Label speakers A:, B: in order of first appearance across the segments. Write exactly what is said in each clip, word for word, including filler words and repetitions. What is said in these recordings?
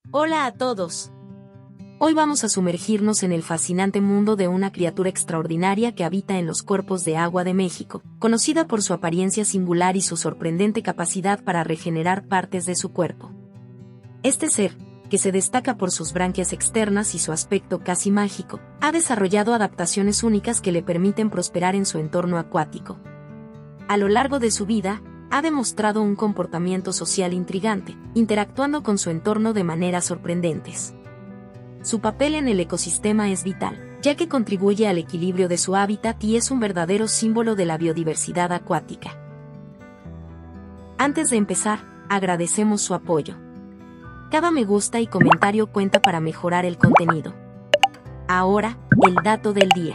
A: Hola a todos. Hoy vamos a sumergirnos en el fascinante mundo de una criatura extraordinaria que habita en los cuerpos de agua de México, conocida por su apariencia singular y su sorprendente capacidad para regenerar partes de su cuerpo. Este ser, que se destaca por sus branquias externas y su aspecto casi mágico, ha desarrollado adaptaciones únicas que le permiten prosperar en su entorno acuático. A lo largo de su vida, ha demostrado un comportamiento social intrigante, interactuando con su entorno de maneras sorprendentes. Su papel en el ecosistema es vital, ya que contribuye al equilibrio de su hábitat y es un verdadero símbolo de la biodiversidad acuática. Antes de empezar, agradecemos su apoyo. Cada me gusta y comentario cuenta para mejorar el contenido. Ahora, el dato del día.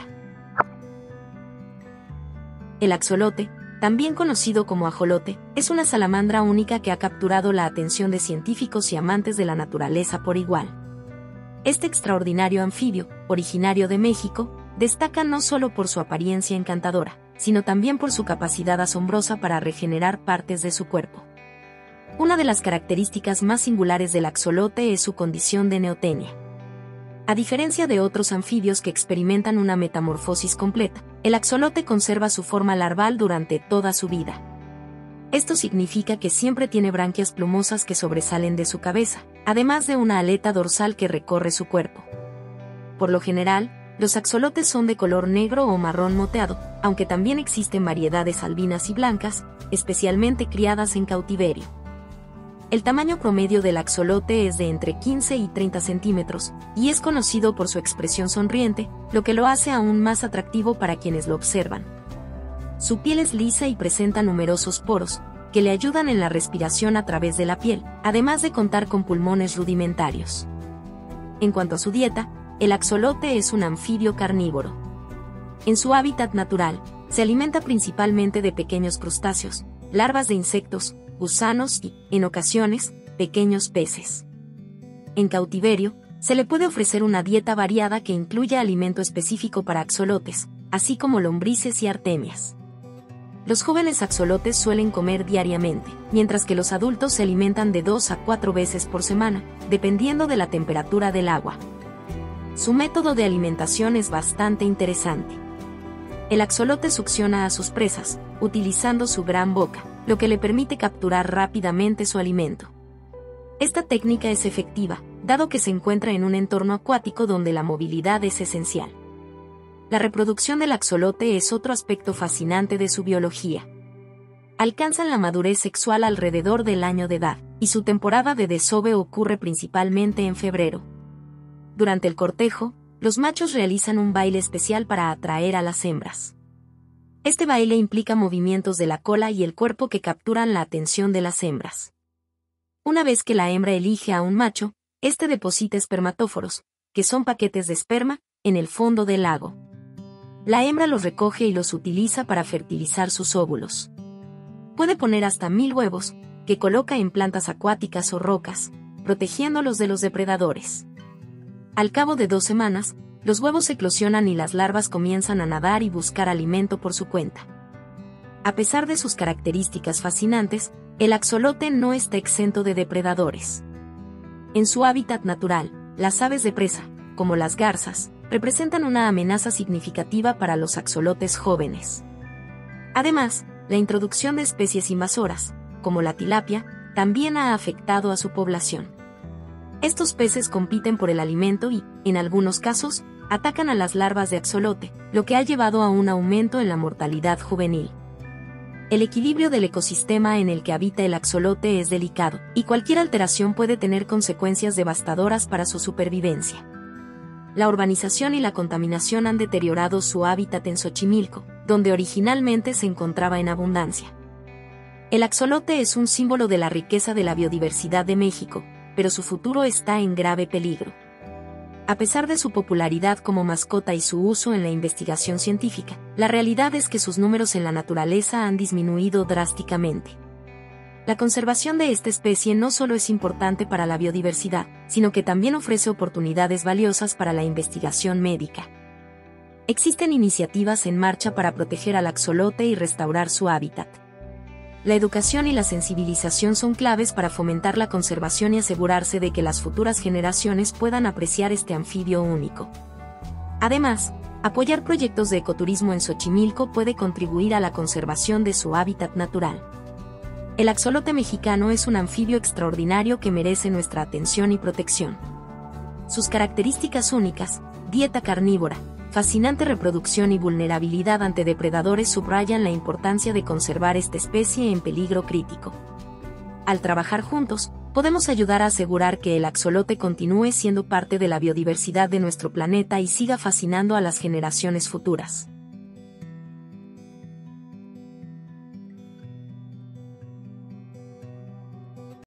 A: El axolote, también conocido como ajolote, es una salamandra única que ha capturado la atención de científicos y amantes de la naturaleza por igual. Este extraordinario anfibio, originario de México, destaca no solo por su apariencia encantadora, sino también por su capacidad asombrosa para regenerar partes de su cuerpo. Una de las características más singulares del axolote es su condición de neotenia. A diferencia de otros anfibios que experimentan una metamorfosis completa, el axolote conserva su forma larval durante toda su vida. Esto significa que siempre tiene branquias plumosas que sobresalen de su cabeza, además de una aleta dorsal que recorre su cuerpo. Por lo general, los axolotes son de color negro o marrón moteado, aunque también existen variedades albinas y blancas, especialmente criadas en cautiverio. El tamaño promedio del axolote es de entre quince y treinta centímetros, y es conocido por su expresión sonriente, lo que lo hace aún más atractivo para quienes lo observan. Su piel es lisa y presenta numerosos poros, que le ayudan en la respiración a través de la piel, además de contar con pulmones rudimentarios. En cuanto a su dieta, el axolote es un anfibio carnívoro. En su hábitat natural, se alimenta principalmente de pequeños crustáceos, larvas de insectos, gusanos y, en ocasiones, pequeños peces. En cautiverio, se le puede ofrecer una dieta variada que incluya alimento específico para axolotes, así como lombrices y artemias. Los jóvenes axolotes suelen comer diariamente, mientras que los adultos se alimentan de dos a cuatro veces por semana, dependiendo de la temperatura del agua. Su método de alimentación es bastante interesante. El axolote succiona a sus presas, utilizando su gran boca, lo que le permite capturar rápidamente su alimento. Esta técnica es efectiva, dado que se encuentra en un entorno acuático donde la movilidad es esencial. La reproducción del axolote es otro aspecto fascinante de su biología. Alcanzan la madurez sexual alrededor del año de edad, y su temporada de desove ocurre principalmente en febrero. Durante el cortejo, los machos realizan un baile especial para atraer a las hembras. Este baile implica movimientos de la cola y el cuerpo que capturan la atención de las hembras. Una vez que la hembra elige a un macho, este deposita espermatóforos, que son paquetes de esperma, en el fondo del lago. La hembra los recoge y los utiliza para fertilizar sus óvulos. Puede poner hasta mil huevos, que coloca en plantas acuáticas o rocas, protegiéndolos de los depredadores. Al cabo de dos semanas, los huevos eclosionan y las larvas comienzan a nadar y buscar alimento por su cuenta. A pesar de sus características fascinantes, el axolote no está exento de depredadores. En su hábitat natural, las aves de presa, como las garzas, representan una amenaza significativa para los axolotes jóvenes. Además, la introducción de especies invasoras, como la tilapia, también ha afectado a su población. Estos peces compiten por el alimento y, en algunos casos, atacan a las larvas de axolote, lo que ha llevado a un aumento en la mortalidad juvenil. El equilibrio del ecosistema en el que habita el axolote es delicado, y cualquier alteración puede tener consecuencias devastadoras para su supervivencia. La urbanización y la contaminación han deteriorado su hábitat en Xochimilco, donde originalmente se encontraba en abundancia. El axolote es un símbolo de la riqueza de la biodiversidad de México, pero su futuro está en grave peligro. A pesar de su popularidad como mascota y su uso en la investigación científica, la realidad es que sus números en la naturaleza han disminuido drásticamente. La conservación de esta especie no solo es importante para la biodiversidad, sino que también ofrece oportunidades valiosas para la investigación médica. Existen iniciativas en marcha para proteger al axolote y restaurar su hábitat. La educación y la sensibilización son claves para fomentar la conservación y asegurarse de que las futuras generaciones puedan apreciar este anfibio único. Además, apoyar proyectos de ecoturismo en Xochimilco puede contribuir a la conservación de su hábitat natural. El axolote mexicano es un anfibio extraordinario que merece nuestra atención y protección. Sus características únicas, dieta carnívora, fascinante reproducción y vulnerabilidad ante depredadores subrayan la importancia de conservar esta especie en peligro crítico. Al trabajar juntos, podemos ayudar a asegurar que el axolote continúe siendo parte de la biodiversidad de nuestro planeta y siga fascinando a las generaciones futuras.